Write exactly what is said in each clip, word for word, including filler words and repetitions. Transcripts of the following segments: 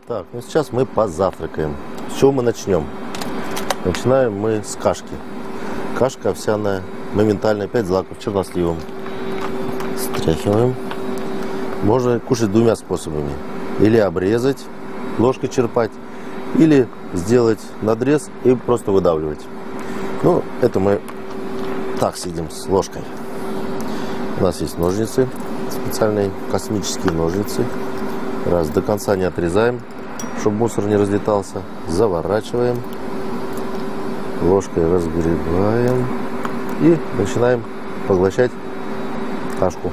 Так, ну сейчас мы позавтракаем. С чего мы начнем? Начинаем мы с кашки. Кашка овсяная, моментально, пять злаков черносливом. Стряхиваем. Можно кушать двумя способами. Или обрезать, ложкой черпать, или сделать надрез и просто выдавливать. Ну, это мы так сидим с ложкой. У нас есть ножницы, специальные космические ножницы. Раз, до конца не отрезаем, чтобы мусор не разлетался. Заворачиваем. Ложкой разгребаем. И начинаем поглощать кашку.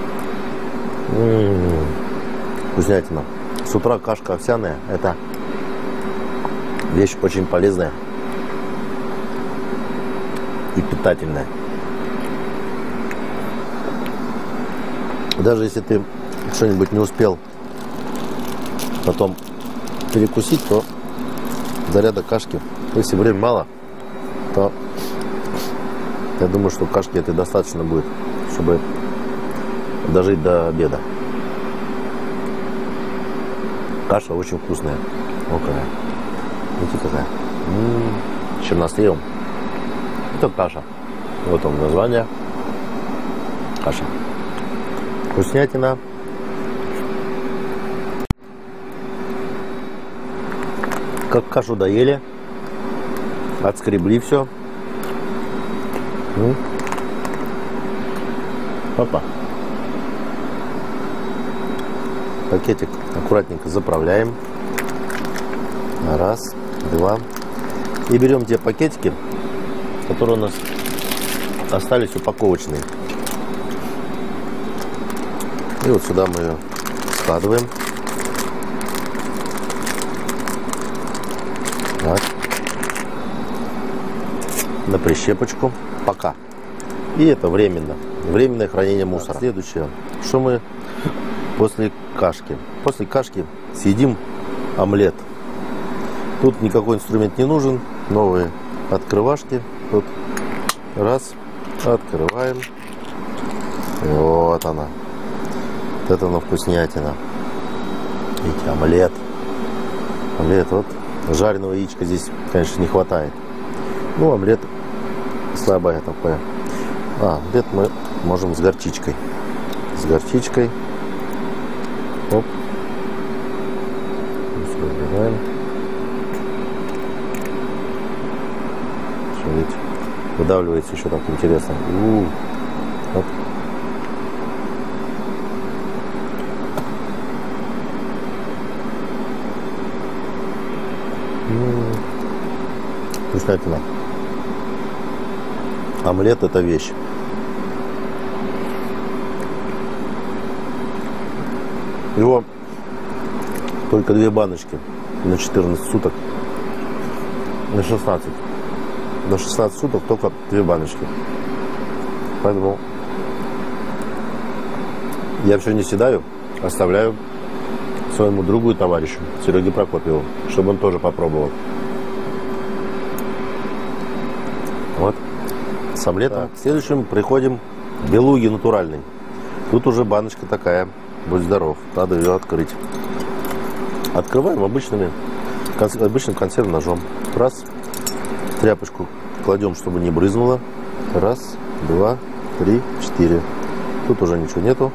М-м-м, вкуснятина. С утра кашка овсяная — это вещь очень полезная и питательная. Даже если ты что-нибудь не успел потом перекусить, то заряда кашки, если времени мало, то я думаю, что кашки этой достаточно будет, чтобы дожить до обеда. Каша очень вкусная. О, какая. Видите, какая. М-м-м. Черносливом. Это каша. Вот он, название. Каша. Вкуснятина. Как кашу доели, отскребли все. Ну. Опа. Пакетик аккуратненько заправляем. Раз, два. И берем те пакетики, которые у нас остались упаковочные. И вот сюда мы ее складываем. Так. На прищепочку. Пока. И это временно. Временное хранение мусора. Следующее. Что мы после кашки? После кашки съедим омлет. Тут никакой инструмент не нужен. Новые открывашки. Тут раз. Открываем. Вот она. Вот это она вкуснятина. Видите, омлет. Омлет. Вот. Жареного яичка здесь, конечно, не хватает. Ну, омлет слабое такое. А, омлет мы можем с горчичкой. С горчичкой. Оп. Разбираем. Что, видите, выдавливается еще так интересно. У-у-у. Оп. Вкуснятина. Омлет — это вещь. Его только две баночки на четырнадцать суток. На шестнадцать. На шестнадцать суток только две баночки. Поэтому я все не съедаю, оставляю своему другу и товарищу Сереге Прокопьеву, чтобы он тоже попробовал. Вот. С омлетом. Так. Следующим приходим к белуге натуральной. Тут уже баночка такая. Будь здоров. Надо ее открыть. Открываем обычными, обычным консервным ножом. Раз. Тряпочку кладем, чтобы не брызнуло. Раз, два, три, четыре. Тут уже ничего нету.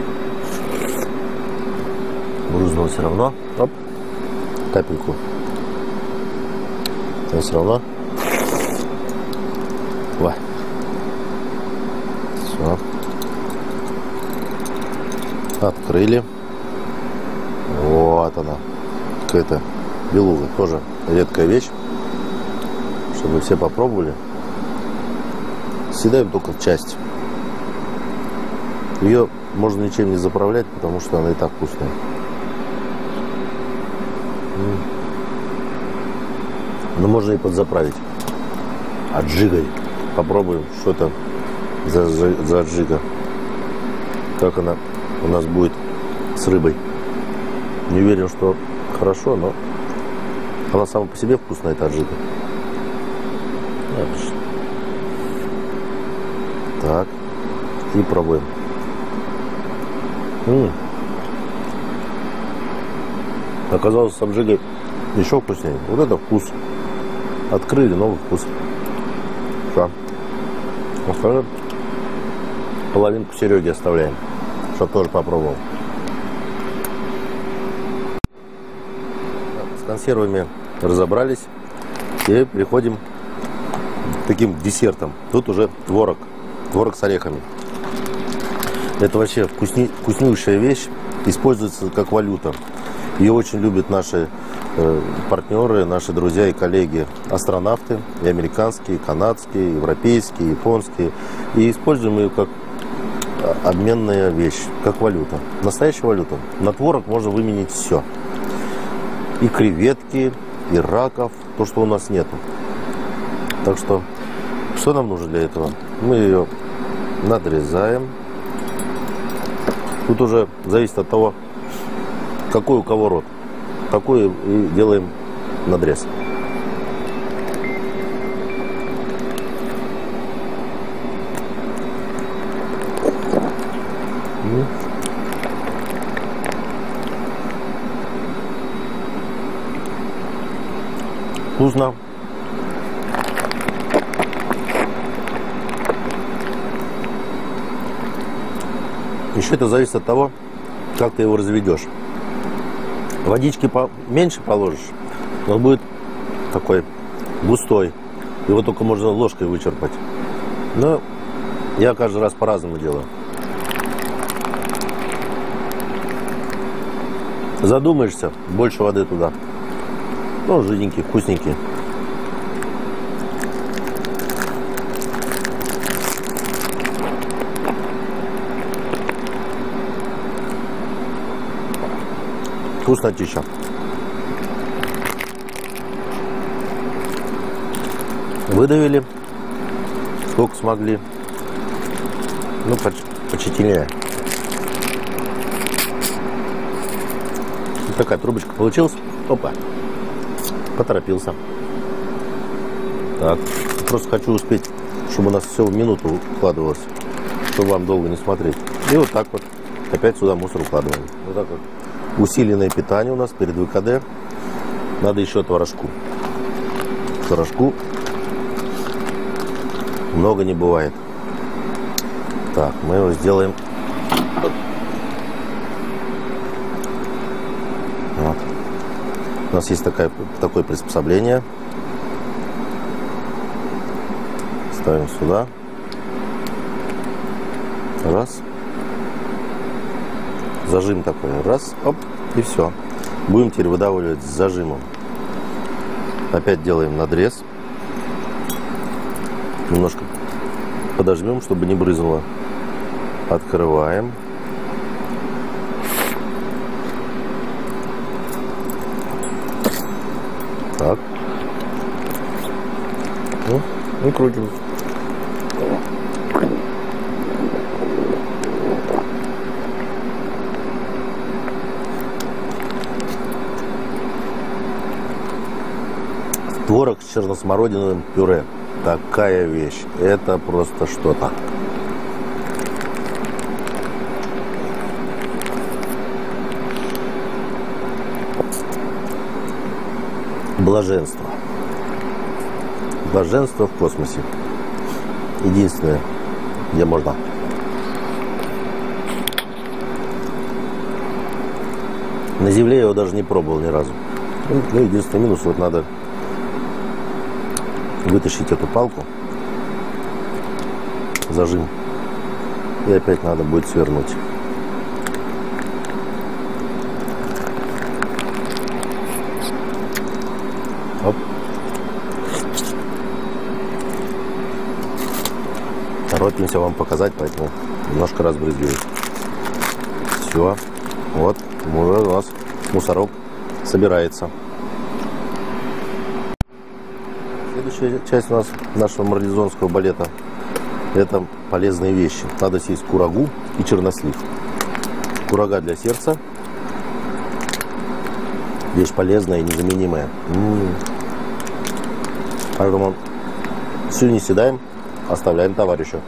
Брызнуло все равно. Оп. Капельку. Но все равно. Ва. Все. Открыли. Вот она. Какая-то белуга. Тоже редкая вещь. Чтобы все попробовали. Съедаем только часть. Ее можно ничем не заправлять, потому что она и так вкусная. Но можно и подзаправить. Аджигой. Попробуем, что это за, за, за аджига. Как она у нас будет с рыбой. Не уверен, что хорошо, но она сама по себе вкусная, эта аджига. Так. И пробуем. М-м. Оказалось, с обжигой еще вкуснее. Вот это вкус. Открыли новый вкус. Все. Остальное половинку Сереге оставляем, чтобы тоже попробовал. С консервами разобрались. И переходим к таким десертам. Тут уже творог. Творог с орехами. Это вообще вкусни, вкуснейшая вещь. Используется как валюта. Ее очень любят наши э, партнеры, наши друзья и коллеги. Астронавты. И американские, и канадские, и европейские, и японские. И используем ее как обменная вещь. Как валюта. Настоящая валюта. На творог можно выменить все. И креветки, и раков. То, что у нас нету. Так что, что нам нужно для этого? Мы ее надрезаем. Тут уже зависит от того, какой у кого рот. Такой и делаем надрез. Вкусно. Еще это зависит от того, как ты его разведешь. Водички поменьше положишь, он будет такой густой. Его только можно ложкой вычерпать. Но я каждый раз по-разному делаю. Задумаешься, больше воды туда. Ну, жиденький, вкусненький. Вкуснотища. Выдавили сколько смогли. Ну, почетнее. Вот такая трубочка получилась. Опа. Поторопился. Так. Просто хочу успеть, чтобы у нас все в минуту укладывалось, чтобы вам долго не смотреть. И вот так вот опять сюда мусор укладываем. Вот так вот. Усиленное питание у нас перед ВКД. Надо еще творожку. Творожку много не бывает. Так, мы его сделаем. Вот. У нас есть такое, такое приспособление. Ставим сюда. Раз. Зажим такой. Раз. Оп. И все. Будем теперь выдавливать с зажимом. Опять делаем надрез. Немножко подожмем, чтобы не брызнуло. Открываем. Так. Ну, и крутим. Творог с черносмородиновым пюре. Такая вещь. Это просто что-то. Блаженство. Блаженство в космосе. Единственное, где можно. На Земле я его даже не пробовал ни разу. Ну, единственный минус, вот надо вытащить эту палку, зажим, и опять надо будет свернуть. Оп. Торопимся вам показать, поэтому немножко разбрызгиваю. Все, вот, уже у нас мусорок собирается. Следующая часть у нас нашего марлезонского балета — это полезные вещи. Надо съесть курагу и чернослив. Курага для сердца. Вещь полезная и незаменимая. М-м-м. Поэтому все не съедаем, оставляем товарищу.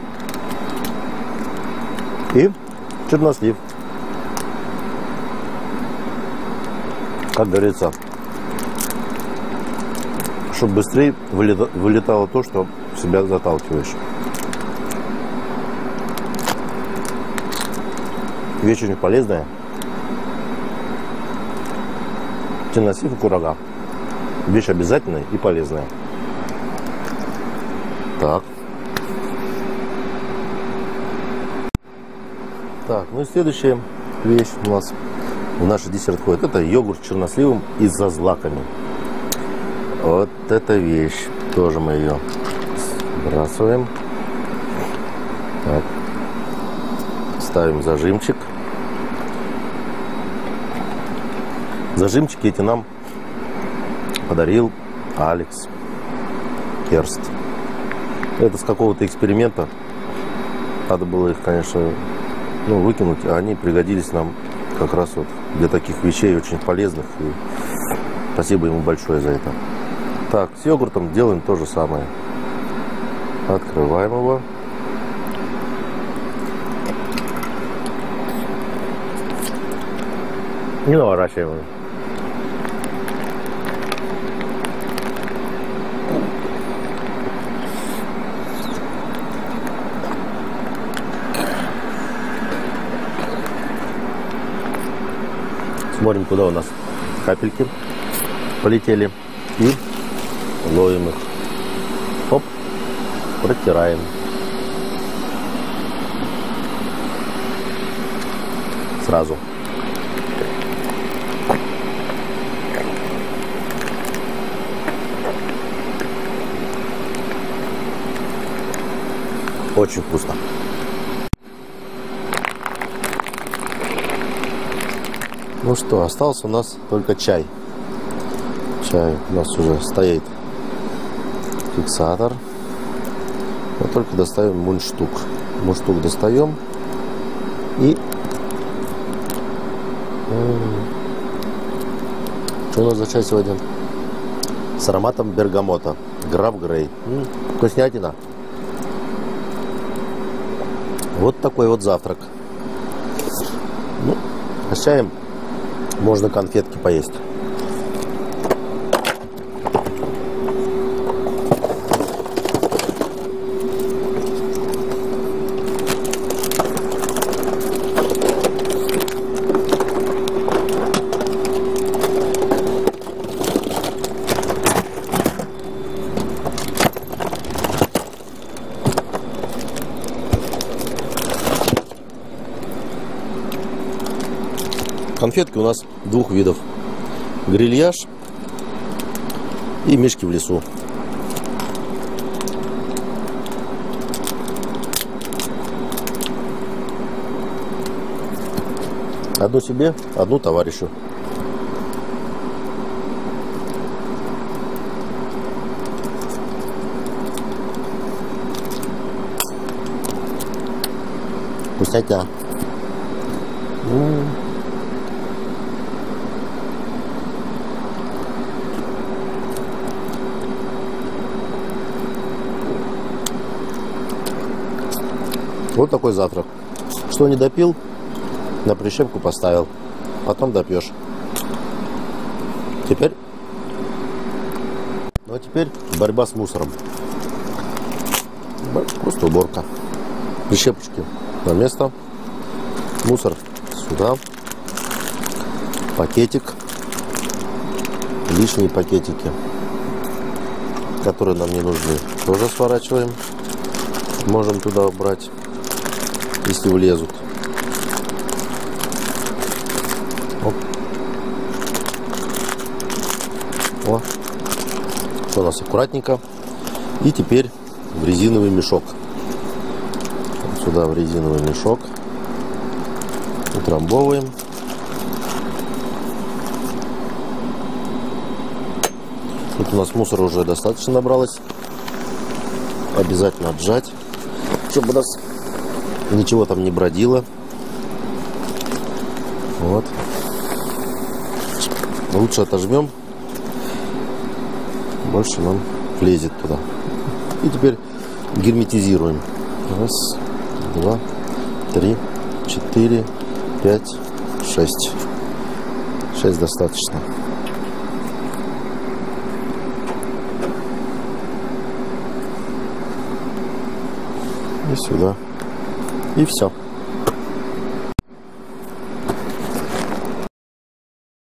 И чернослив. как говорится, чтобы быстрее вылетало то, что в себя заталкиваешь. Вещь очень полезная. Теносиф и курага. Вещь обязательная и полезная. Так. Так, ну и следующая вещь у нас в наш десерт входит. Это йогурт с черносливом и со злаками. Вот эта вещь. Тоже мы ее сбрасываем. Так. Ставим зажимчик. Зажимчики эти нам подарил Алекс Керст. Это с какого-то эксперимента. Надо было их, конечно, ну, выкинуть, а они пригодились нам как раз вот для таких вещей очень полезных. И спасибо ему большое за это. Так, с йогуртом делаем то же самое. Открываем его. И наворачиваем. Смотрим, куда у нас капельки полетели. И ловим их. Оп. Протираем. Сразу. Очень вкусно. Ну что, остался у нас только чай. Чай у нас уже стоит фиксатор. Вот только доставим мундштук. Мундштук достаем. И что у нас за чай сегодня? С ароматом бергамота. Граф Грей. М-м, вкуснятина. Вот такой вот завтрак. Ну, а с чаем можно конфетки поесть. Конфетки у нас двух видов. Грильяж и мишки в лесу. Одну себе, одну товарищу. Вкуснятина. М-м. Вот такой завтрак. Что не допил, на прищепку поставил. Потом допьешь. Теперь... Ну а теперь борьба с мусором. Просто уборка. Прищепочки на место. Мусор сюда. Пакетик. Лишние пакетики, которые нам не нужны, тоже сворачиваем. Можем туда убрать, если влезут. Оп. О. Все у нас аккуратненько. И теперь в резиновый мешок. Вот сюда в резиновый мешок. Утрамбовываем. Тут у нас мусора уже достаточно набралось. Обязательно отжать, чтобы у нас ничего там не бродило. Вот. Лучше отожмем. Больше нам влезет туда. И теперь герметизируем. Раз, два, три, четыре, пять, шесть. Шесть достаточно. И сюда. И все.